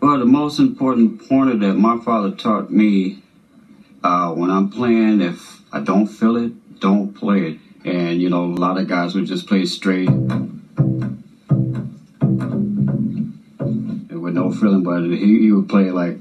Well, the most important pointer that my father taught me when I'm playing, if I don't feel it, don't play it. And, you know, a lot of guys would just play straight and with no feeling, but he would play like,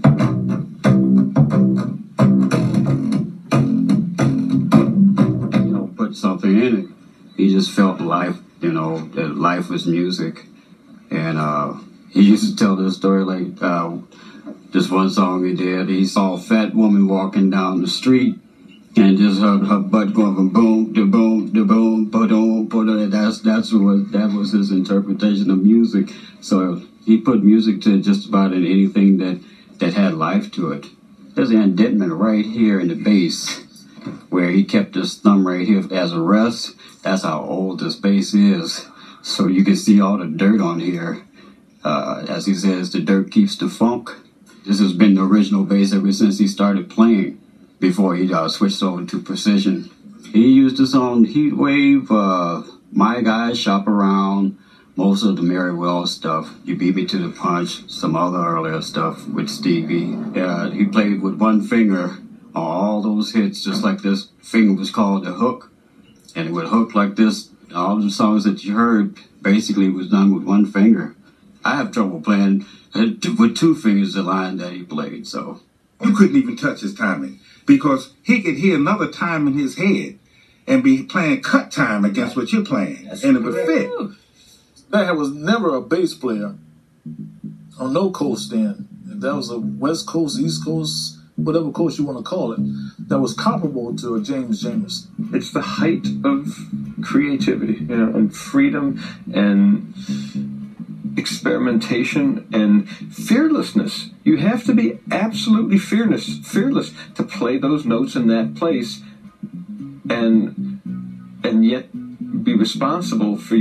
you know, put something in it. He just felt life, you know, that life was music. And he used to tell this story like, this one song he did, he saw a fat woman walking down the street and just her butt going from boom to boom to boom, ba-dum, ba-dum. That was his interpretation of music. So he put music to just about anything that had life to it. There's an indentment right here in the bass where he kept his thumb right here as a rest. That's how old this bass is. So you can see all the dirt on here. As he says, the dirt keeps the funk. This has been the original bass ever since he started playing, before he switched over to precision. He used his own Heat Wave, My Guys, Shop Around, most of the Mary Wells stuff. You Beat Me to the Punch, some other earlier stuff with Stevie. He played with one finger on all those hits, just like this finger was called the hook. And it would hook like this. All the songs that you heard basically was done with one finger. I have trouble playing with two fingers the line that he played, so. You couldn't even touch his timing because he could hear another time in his head and be playing cut time against what you're playing, and it would fit. There was never a bass player on no coast then. That was a West Coast, East Coast, whatever coast you want to call it, that was comparable to a James Jamerson. It's the height of creativity, you know, and freedom and experimentation and fearlessness. You have to be absolutely fearless to play those notes in that place and yet be responsible for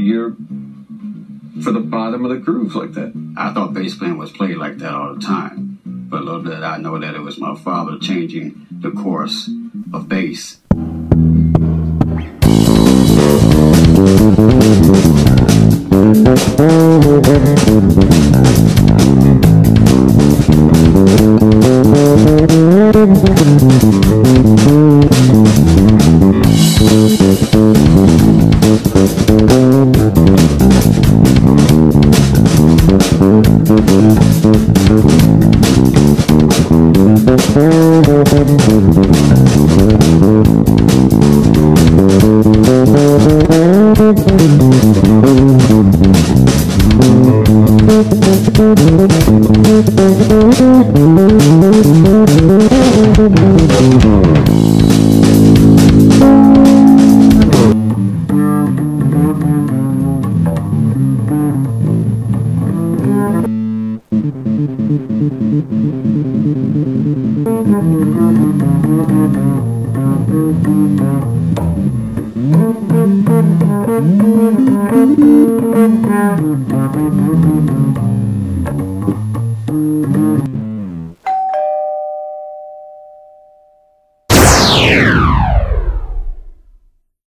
the bottom of the groove like that. I thought bass playing was played like that all the time, but little did I know that it was my father changing the course of bass.